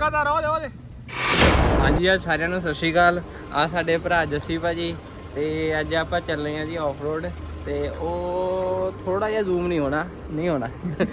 लगातार हाँ जी आज सारिਆਂ ਨੂੰ ਸਤਿ ਸ਼੍ਰੀ ਅਕਾਲ। ਆ ਸਾਡੇ ਭਰਾ ਜੱਸੀ ਭਾਜੀ ਤੇ ਅੱਜ ਆਪਾਂ ਚੱਲੇ ਆ ਜੀ ਆਫ ਰੋਡ ਤੇ ਉਹ ਥੋੜਾ ਜਿਹਾ ਜ਼ੂਮ ਨਹੀਂ ਹੋਣਾ ਨਹੀਂ ਹੋਣਾ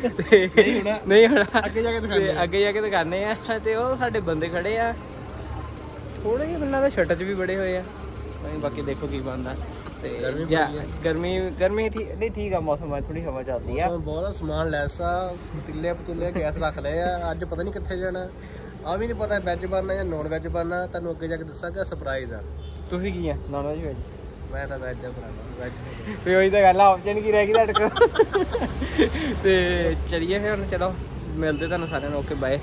ਅੱਗੇ ਜਾ ਕੇ ਦਿਖਾਣੇ ਆ ਤੇ ਉਹ ਸਾਡੇ ਬੰਦੇ ਖੜੇ ਆ ਥੋੜੇ ਜਿਹੇ ਬੰਨਾਂ ਦਾ ਛੱਟ 'ਚ ਵੀ ਬੜੇ ਹੋਏ ਆ ਬਾਕੀ ਦੇਖੋ ਕੀ ਬਣਦਾ ਤੇ ਗਰਮੀ ਠੀਕ ਆ ਮੌਸਮ ਅੱਜ ਥੋੜੀ ਹਵਾ ਚੱਲਦੀ ਆ ਬਹੁਤ ਸਮਾਨ ਲੈਸਾ ਪਤੀਲੇ ਗੈਸ ਰੱਖ ਲਏ ਆ ਅੱਜ ਪਤਾ ਨਹੀਂ ਕਿੱਥੇ ਜਾਣਾ ਆ ਵੀ ਨਹੀਂ ਪਤਾ ਵੈਜ ਬਣਨਾ ਜਾਂ ਨੌਨ ਵੈਜ ਬਣਨਾ ਤੁਹਾਨੂੰ ਅੱਗੇ ਜਾ ਕੇ ਦੱਸਾਂਗਾ ਸਰਪ੍ਰਾਈਜ਼ ਆ ਤੁਸੀਂ ਕੀ ਆ ਨੌਨ ਵੈਜ ਵੈਜ ਮੈਂ ਤਾਂ ਵੈਜ ਆ ਭਰਾ ਵੈਜ ਵੀ ਉਹੀ ਤਾਂ ਗੱਲ ਆ ਆਪਸ਼ਨ ਕੀ ਰਹਿ ਗਈ ਤੁਹਾਡੇ ਕੋਲ ਤੇ ਚਲੀਏ ਫਿਰ ਹੁਣ ਚਲੋ ਮਿਲਦੇ ਤੁਹਾਨੂੰ ਸਾਰਿਆਂ ਨੂੰ ਓਕੇ ਬਾਏ